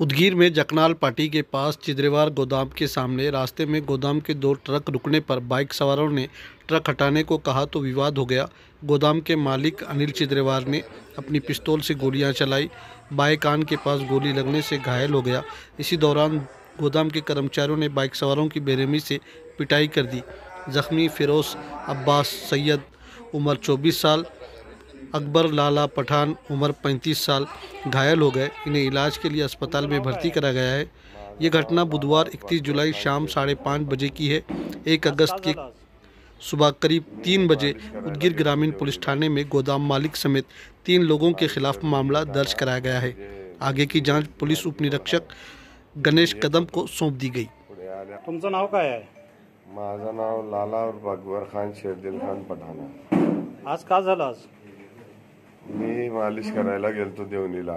उदगीर में जकनाल पाटी के पास चिदरेवार गोदाम के सामने रास्ते में गोदाम के दो ट्रक रुकने पर बाइक सवारों ने ट्रक हटाने को कहा तो विवाद हो गया। गोदाम के मालिक अनिल चिदरेवार ने अपनी पिस्तौल से गोलियां चलाई। बाएं कान के पास गोली लगने से घायल हो गया। इसी दौरान गोदाम के कर्मचारियों ने बाइक सवारों की बेरहमी से पिटाई कर दी। जख्मी फिरोज अब्बास सैयद उम्र 24 साल, अकबर लाला पठान उम्र 35 साल घायल हो गए। इन्हें इलाज के लिए अस्पताल में भर्ती करा गया है। ये घटना बुधवार 31 जुलाई शाम 5:30 बजे की है। 1 अगस्त के सुबह करीब 3 बजे उदगीर ग्रामीण पुलिस थाने में गोदाम मालिक समेत 3 लोगों के खिलाफ मामला दर्ज कराया गया है। आगे की जांच पुलिस उप निरीक्षक गणेश कदम को सौंप दी गई। तुमचं नाव काय आहे? माझं नाव लाला और अकबर खान शेरदिल खान पठाण। आज का झालं? आज मी मालिश करायला गेलतो देवणीला।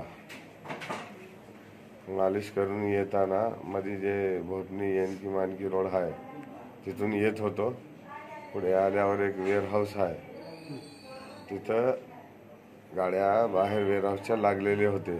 मालिश करून येताना मध्ये जे भोपनी यांकी मानकी रोड आहे तिथून येत होतो। पुढे आल्यावर एक वेअरहाऊस आहे, तिथं गाड्या बाहेर वेअरहाऊसच्या लागलेले होते।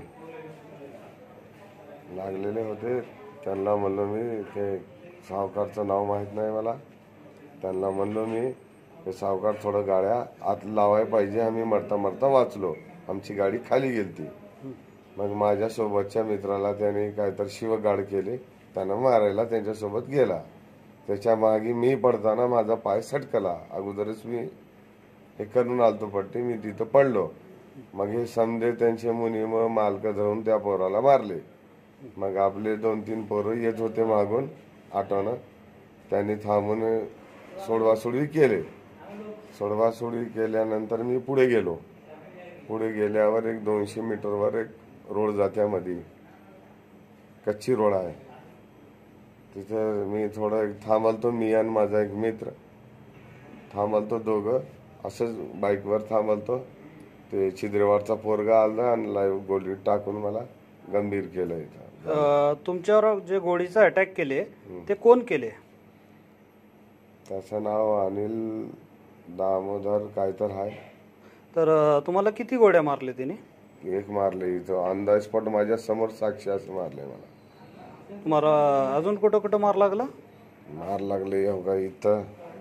त्यांना म्हणलो मी, ते सावकारचं नाव माहित नाही मला, त्यांना म्हणलो मी ते सावकार थोडं गाड्या आत लावाय पाहिजे, आम्ही मरता मरता वाचलो, आमची गाडी खाली गेलती। मग माझ्या सोबतच्या मित्राला त्याने काहीतरी शिवगाड केले, त्यानं मारायला त्यांच्यासोबत गेला। त्याच्या मागे मी पडताना माझा पाय सटकला। अगोदरच मी हे करून आलतो पट्टी, मी तिथं पडलो। मग हे समजे त्यांचे मुनी मग मालक धरून त्या पोराला मारले। मग आपले 2-3 पोरं येत होते मागून आटोनं, त्यांनी थांबून सोडवासोडी केले। सोडवासोडी केल्यानंतर मी पुढे गेलो। पुढे गेल्यावर एक 200 मीटरवर एक रोड जात्यामध्ये कच्ची रोड आहे, तिथं मी थोडं थांबलतो। मी आणि माझा एक मित्र थांबलतो, दोघं असंच बाईकवर थांबलतो। ते चिदरेवारचा पोरगा आला आणि लाईव्ह गोली टाकून मला गंभीर केलं। इथं तुमच्यावर जे गोळीचा अटॅक केले ते कोण केले? त्याचं नाव अनिल दामोदर काय तर आहे। तर तुम्हाला किती गोळ्या मारले तिने? एक मारले इथं ऑन द स्पॉट, माझ्या समोर साक्षी असं मारले मला। तुम्हाला अजून कुठं कुठं मार लागला? मार लागले हो इथं।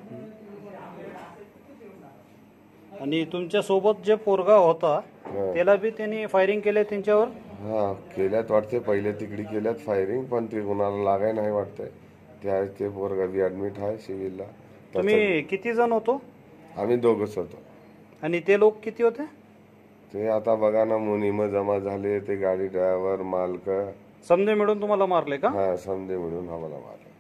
आणि तुमच्या सोबत जे पोरगा होता त्याला बी त्यांनी फायरिंग केले त्यांच्यावर? हा केल्यात वाटते, पहिले तिकडी केल्यात फायरिंग, पण ते कोणाला लागाय नाही वाटतंय। ते पोरगा बी ऍडमिट आहे सिव्हिलला। तुम्ही किती जण होतो? आम्ही दोघंच होतो। आणि ते लोक किती होते? ते आता बघा ना, मुनीम जमा झाले, ते गाडी ड्रायव्हर मालक समजे मिळून तुम्हाला मारले का? हा समजे मिळून आम्हाला मारले।